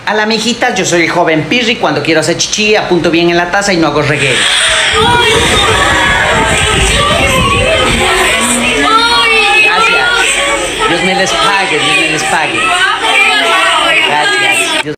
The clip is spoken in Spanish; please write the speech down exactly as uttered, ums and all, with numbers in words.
A la mijita, yo soy el joven Pirri. Cuando quiero hacer chichi, apunto bien en la taza y no hago reguero. Gracias. Dios me les pague, Dios me les pague. Gracias. Dios